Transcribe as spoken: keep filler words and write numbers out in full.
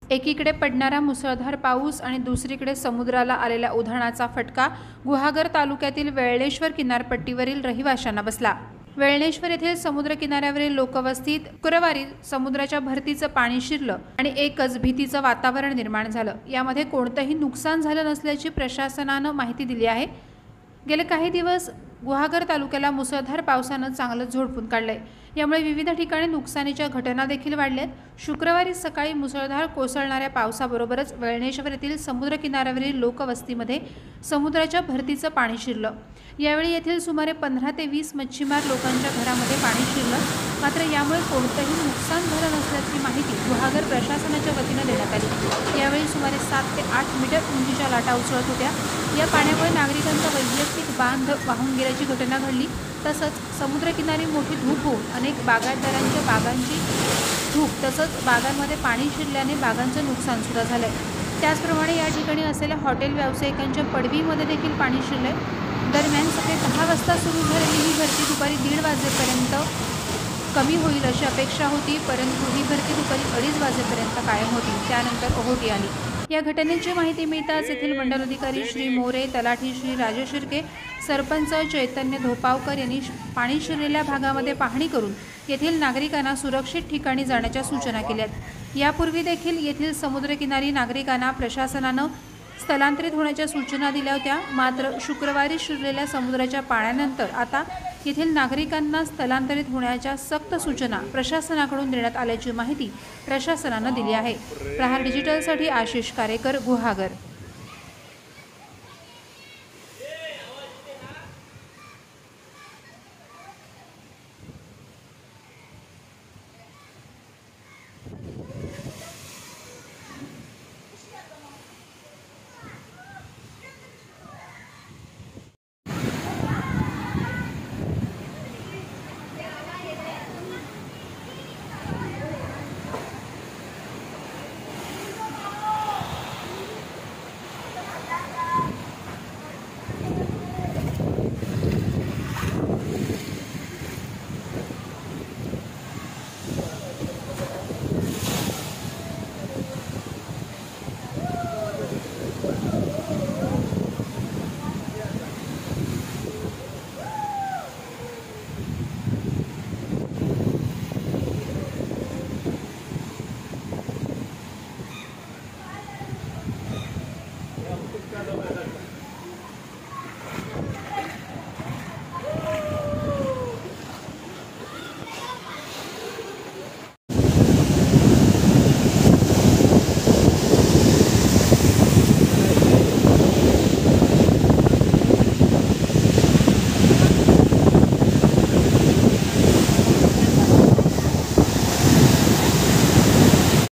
एकीकडे पडणारा मुसळधार पाऊस आणि दुसरीकडे समुद्राला आलेल्या उधाणाचा फटका गुहागर तालुक्यातील वेळणेश्वर किनारपट्टीवरील रहिवाशांना बसला। वेळणेश्वर येथील समुद्र किनाऱ्यावरील लोकवस्तीत शुक्रवारी समुद्राच्या भरतीचं पाणी शिरलं आणि एकच भीतीचं वातावरण निर्माण झालं। यामध्ये कोणतंही नुकसान झालं नसल्याची प्रशासनानं माहिती दिली आहे। गेले काही दिवस गुहागर तालुक्याला मुसळधार पावसानं चांगलं झोडपून काढलंय। यामुळे विविध ठिकाणी नुकसानीच्या घटना देखील वाढल्यात। शुक्रवारी सकाळी मुसळधार कोसळणाऱ्या पावसाबरोबरच वेळणेश्वर येथील समुद्र किनाऱ्यावरील लोकवस्तीमध्ये समुद्राच्या भरतीचं पाणी शिरलं। यावेळी येथील सुमारे पंधरा ते वीस मच्छीमार लोकांच्या घरामध्ये पाणी शिरलं। मात्र यामुळे कोणतंही नुकसान झालं नसल्याची माहिती गुहागर प्रशासनाच्या वतीनं देण्यात आली। यावेळी सुमारे सात ते आठ मीटर उंचीच्या लाटा उसळत होत्या। या पाण्यामुळे नागरिकांचा वैयक्तिक बांध वाहून गेल्याची घटना घडली। तसंच समुद्रकिनारी मोठी धूप होऊन अनेक बागायतदारांच्या बागांची धूप तसंच बागांमध्ये पाणी शिरल्याने बागांचं नुकसान सुद्धा झालंय। त्याचप्रमाणे या ठिकाणी असलेल्या हॉटेल व्यावसायिकांच्या पडवीमध्ये देखील पाणी शिरलंय। दरम्यान सकाळी दहा वाजता सुरू झालेली ही भरती दुपारी दीड वाजेपर्यंत कमी होईल अशी अपेक्षा होती, परंतु ही भरती दुपारी अडीच वाजेपर्यंत कायम होती। त्यानंतर ओहोटी आली। या घटनेची माहिती मिळताच येथील मंडल अधिकारी श्री मोरे, तलाठी श्री राजेश शिर्के, सरपंच चैतन्य धोपावकर यांनी पाणी शिरलेल्या भागामध्ये पाहणी करून येथील नागरिकांना सुरक्षित ठिकाणी जाण्याच्या सूचना केल्यात। यापूर्वी देखील येथील समुद्रकिनारी नागरिकांना प्रशासनानं स्थलांतरित होण्याच्या सूचना दिल्या होत्या। मात्र शुक्रवारी शिरलेल्या समुद्राच्या पाण्यानंतर आता येथील नागरिकांना स्थलांतरित होण्याच्या सक्त सूचना प्रशासनाकडून देण्यात आल्याची माहिती प्रशासनानं दिली आहे। प्रहार डिजिटलसाठी आशिष कारेकर, गुहागर।